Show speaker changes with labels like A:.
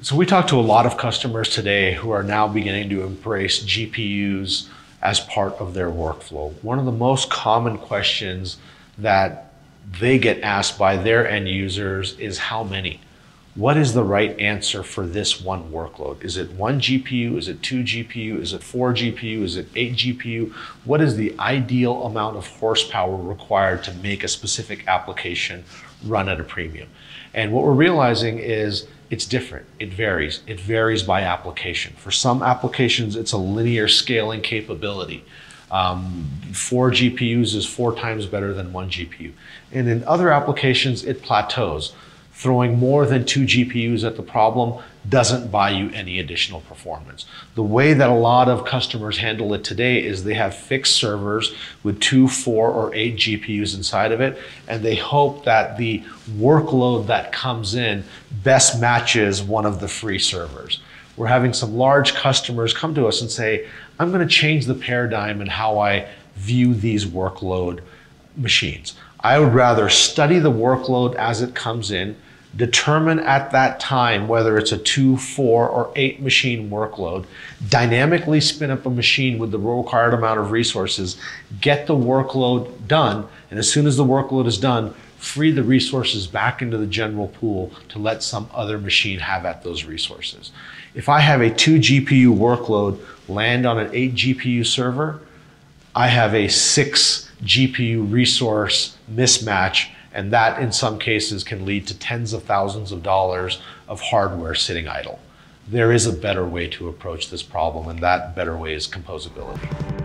A: So we talk to a lot of customers today who are now beginning to embrace GPUs as part of their workflow. One of the most common questions that they get asked by their end users is how many? What is the right answer for this one workload? Is it 1 GPU? Is it 2 GPU? Is it 4 GPU? Is it 8 GPU? What is the ideal amount of horsepower required to make a specific application run at a premium? And what we're realizing is it's different. It varies. It varies by application. For some applications, it's a linear scaling capability. 4 GPUs is 4 times better than 1 GPU. And in other applications, it plateaus. Throwing more than 2 GPUs at the problem doesn't buy you any additional performance. The way that a lot of customers handle it today is they have fixed servers with 2, 4, or 8 GPUs inside of it, and they hope that the workload that comes in best matches one of the free servers. We're having some large customers come to us and say, I'm going to change the paradigm in how I view these workload machines. I would rather study the workload as it comes in, determine at that time whether it's a 2, 4, or 8 machine workload, dynamically spin up a machine with the required amount of resources, get the workload done, and as soon as the workload is done, free the resources back into the general pool to let some other machine have at those resources. If I have a 2 GPU workload land on an 8 GPU server, I have a 6 GPU resource mismatch, and that in some cases can lead to tens of thousands of dollars of hardware sitting idle. There is a better way to approach this problem, and that better way is composability.